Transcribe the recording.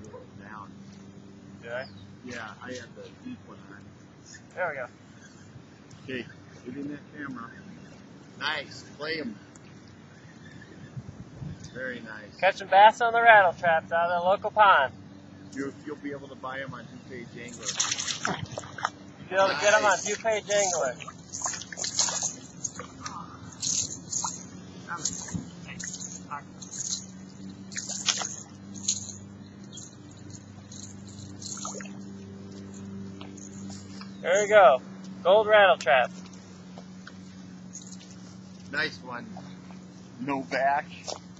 roll down. Did I? Yeah, I had the deep one on. There we go. Okay, get in that camera. Nice, play them. Very nice. Catching bass on the rattle traps out of the local pond. You'll be able to buy them on DuPage Angler. You'll be able to get them on DuPage Angler. There we go. Gold rattle trap. Nice one, Novak.